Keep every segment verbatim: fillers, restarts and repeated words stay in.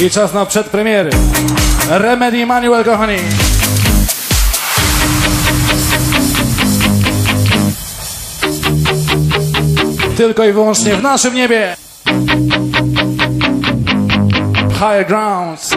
I czas na przedpremiery. Remedy Manuel, kochani. Tylko i wyłącznie w naszym niebie. Higher Grounds.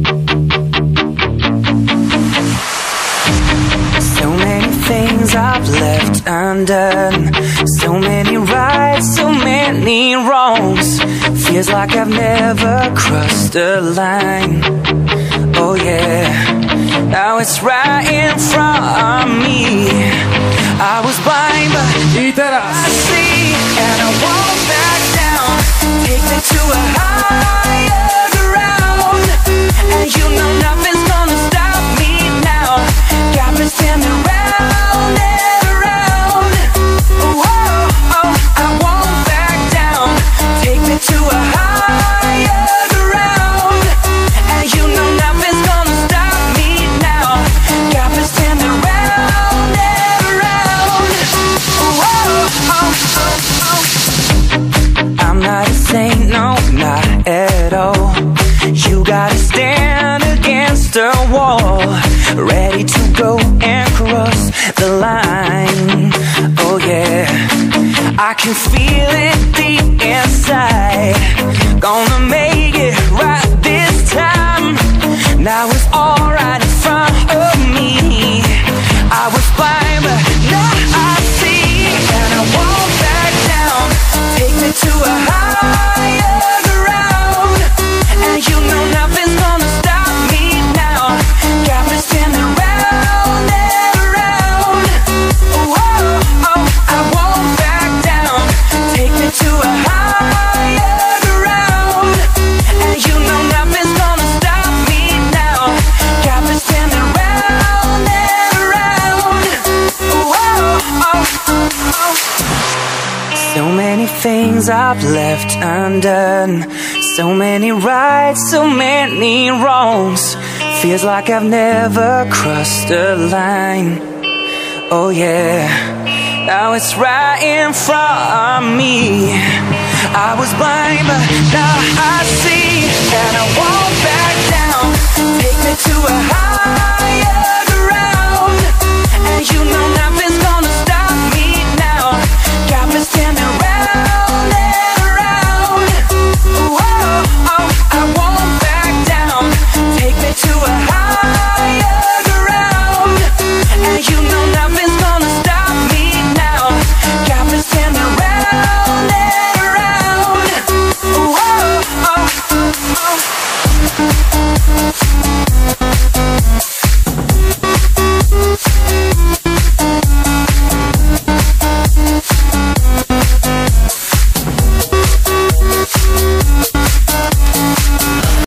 So many things I've left undone. So many rights, so many wrongs. Feels like I've never crossed the line. Oh yeah, now it's right in front of me. I was blind but I teraz I see, and I won't back down. Take me to a higher ground, and you know nothing's gonna stop me now. Got me spinning round and around. Whoa, oh, I won't back down. Take me to a higher ground, and you know nothing's gonna stop me now. Got me spinning round and around. Whoa, oh, oh, oh. I'm not a saint, no, not at all. You gotta stand against the wall, ready to go and cross the line. Oh yeah, I can feel it deep inside. Gonna make it right this time. Now it's all right in front of me. I was blind but now I see, and I won't back down. Take me to a higher ground, and you know nothing's gonna stop me now. Got me spinning round and around. Whoa, oh, I won't back down. Take me to a higher ground, and you know nothing's gonna stop me now. Got me spinning round and around. Whoa, oh, oh. So many things I've left undone. So many rights, so many wrongs. Feels like I've never crossed the line. Oh yeah, now it's right in front of me. I was blind but now I see, and I won't back down. Take me to a higher